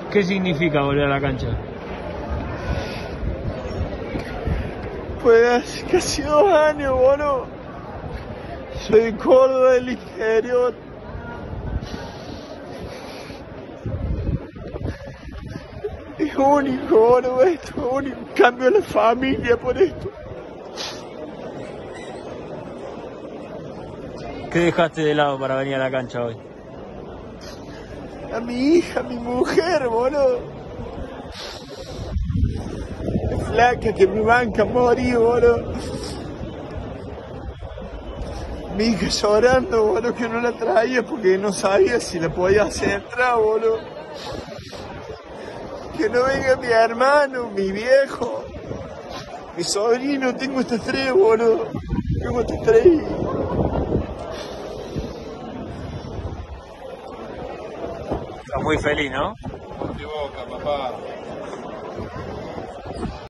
¿Qué significa volver a la cancha? Pues hace casi 2 años, boludo. Soy de Córdoba del interior. Es único, boludo, esto es único. Cambio la familia por esto. ¿Qué dejaste de lado para venir a la cancha hoy? A mi hija, a mi mujer, boludo. Es flaca que me banca a morir, boludo. Mi hija llorando, boludo, que no la traía porque no sabía si la podía hacer entrar, boludo. Que no venga mi hermano, mi viejo, mi sobrino. Tengo estas 3, boludo. Tengo estas 3. Estás muy feliz, ¿no? Por ti Boca, papá.